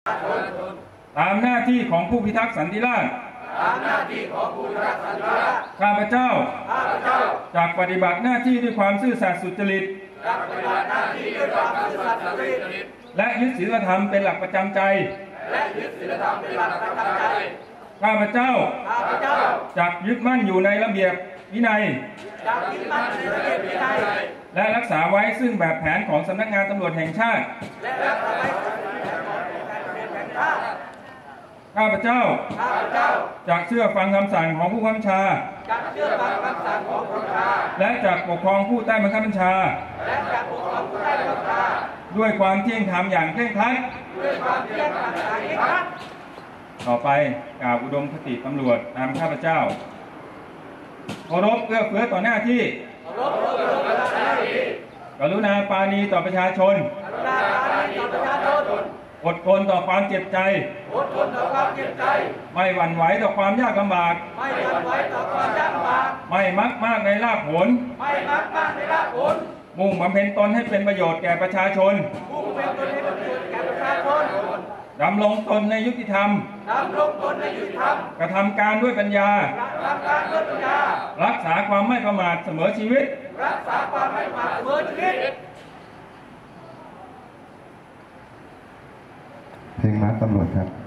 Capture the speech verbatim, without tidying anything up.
ตามหน้าที่ของผู้พิทักษ์สันติราษฎร์ตามหน้าที่ของผู้พิทักษ์สันติราษฎร์ข้าพเจ้าข้าพเจ้าจากปฏิบัติหน้าที่ด้วยความซื่อสัตย์สุจริตจากปฏิบัติหน้าที่ด้วยความซื่อสัตย์สุจริตและยึดศีลธรรมเป็นหลักประจำใจและยึดศีลธรรมเป็นหลักประจำใจข้าพเจ้าข้าพเจ้าจากยึดมั่นอยู่ในระเบียบวินัยจากยึดมั่นในระเบียบวินัยและรักษาไว้ซึ่งแบบแผนของสำนักงานตำรวจแห่งชาติและรักษาไว้ซึ่งแบบแผนของสำนักงานตำรวจแห่งชาติข้าพเจ้าข้าพเจ้าจากเชื่อฟังคำสั่งของผู้บังคับบัญชาจากเชื่อฟังคำสั่งของผู้บังคับบัญชาและจากปกครองผู้ใต้บังคับบัญชาและจากปกครองผู้ใต้บังคับบัญชาด้วยความเที่ยงธรรมอย่างเคร่งครัดด้วยความเที่ยงธรรมอย่างเคร่งครัดต่อไปกล่าวอุดมคติตำรวจตามข้าพเจ้าเคารพเอื้อเฟื้อต่อหน้าที่เคารพเอื้อเฟื้อต่อหน้าที่กรุณาปราณีต่อประชาชนกรุณาปราณีต่อประชาชนอดทนต่อความเจ็บใจอดทนต่อความเจ็บใจไม่หวั่นไหวต่อความยากลำบากไม่หวั่นไหวต่อความยากลำบากไม่มักมากในลาภผลไม่มักมากในลาภผลมุ่งบำเพ็ญตนให้เป็นประโยชน์แก่ประชาชนมุ่งบำเพ็ญตนให้เป็นประโยชน์แก่ประชาชนดำรงตนในยุติธรรมดำรงตนในยุติธรรมกระทำการด้วยปัญญากระทำการด้วยปัญญารักษาความไม่ประมาทเสมอชีวิตรักษาความไม่ประมาทเสมอชีวิตเพลงม้าตำรวจครับ